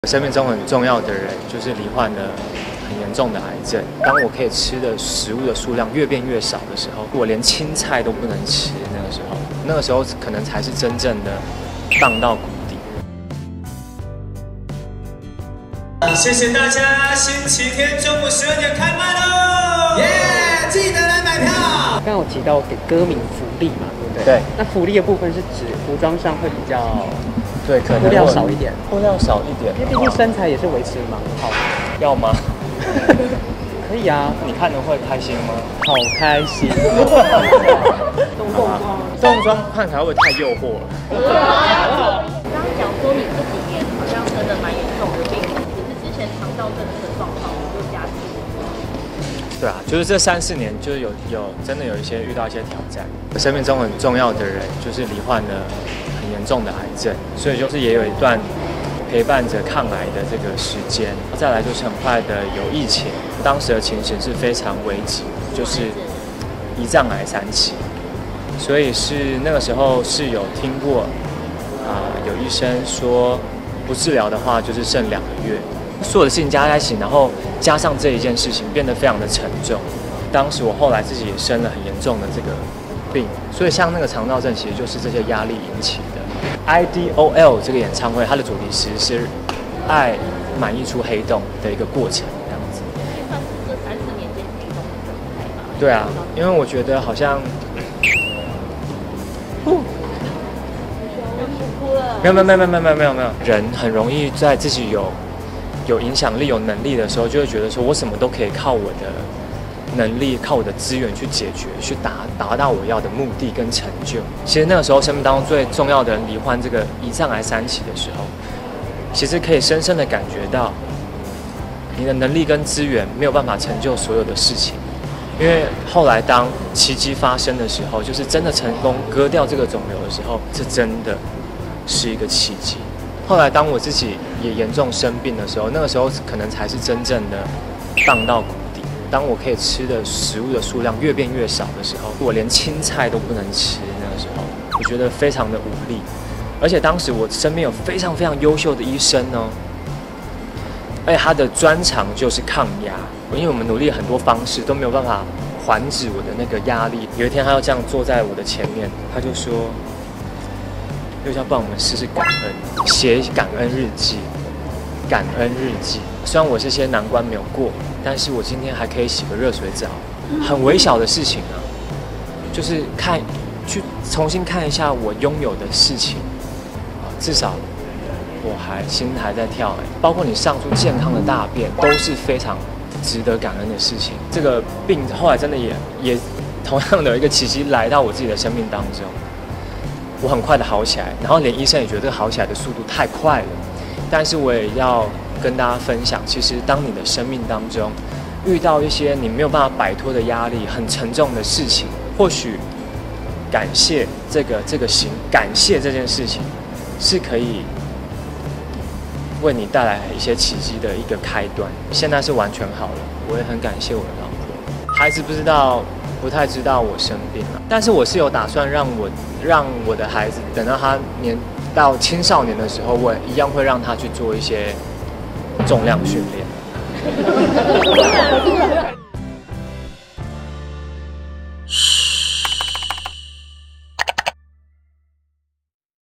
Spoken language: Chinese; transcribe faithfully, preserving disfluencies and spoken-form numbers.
生命中很重要的人，就是罹患了很严重的癌症。当我可以吃的食物的数量越变越少的时候，我连青菜都不能吃。那个时候，那个时候可能才是真正的荡到谷底。 谢谢大家，星期天中午十二点开卖喽！耶，记得来买票。 刚刚有提到给歌迷福利嘛，对不对？ 对。 那福利的部分是指服装上会比较。 对，可能布料少一点， 布料少一点， 因为毕竟身材也是维持得蛮好的。 要吗？ 可以啊， 你看了会开心吗？ 好开心。 动动装，动装看起来会不会太诱惑了？ 刚刚讲说你这几年好像真的蛮严重的病，只是之前肠道症这个状况就加剧。 对啊，就是这三四年，就是有有真的有一些遇到一些挑战。生命中很重要的人，就是罹患了很严重的癌症，所以就是也有一段陪伴着抗癌的这个时间。再来就是很快的有疫情，当时的情形是非常危急，就是胰脏癌三期，所以是那个时候是有听过啊、呃，有医生说不治疗的话就是剩两个月。 所有的事情加在一起，然后加上这一件事情，变得非常的沉重。当时我后来自己也生了很严重的这个病，所以像那个肠道症，其实就是这些压力引起的。I D O L 这个演唱会，它的主题其实是爱满溢出黑洞的一个过程，这样子。 算是这三四年间黑洞的状态吧。 对啊，因为我觉得好像，没有没有没有没有没有没有没有，人很容易在自己有。 有影响力、有能力的时候，就会觉得说我什么都可以靠我的能力、靠我的资源去解决，去达达到我要的目的跟成就。其实那个时候，生命当中最重要的人罹患这个胰脏癌三期的时候，其实可以深深的感觉到，你的能力跟资源没有办法成就所有的事情。因为后来当奇迹发生的时候，就是真的成功割掉这个肿瘤的时候，这真的是一个奇迹。 后来，当我自己也严重生病的时候，那个时候可能才是真正的荡到谷底。当我可以吃的食物的数量越变越少的时候，我连青菜都不能吃。那个时候，我觉得非常的无力。而且当时我身边有非常非常优秀的医生哦，而且他的专长就是抗压。因为我们努力很多方式都没有办法缓止我的那个压力。有一天，他要这样坐在我的前面，他就说。 又要帮我们试试感恩，写感恩日记，感恩日记。虽然我这些难关没有过，但是我今天还可以洗个热水澡，很微小的事情啊，就是看，去重新看一下我拥有的事情，啊，至少我还心还在跳哎。包括你上出健康的大便，都是非常值得感恩的事情。这个病后来真的也也同样的一个奇迹来到我自己的生命当中。 我很快的好起来，然后连医生也觉得这个好起来的速度太快了。但是我也要跟大家分享，其实当你的生命当中遇到一些你没有办法摆脱的压力、很沉重的事情，或许感谢这个这个行，感谢这件事情是可以为你带来一些奇迹的一个开端。现在是完全好了，我也很感谢我的老婆。孩子不知道。 不太知道我生病了，但是我是有打算让我让我的孩子等到他年到青少年的时候，我一样会让他去做一些重量训练。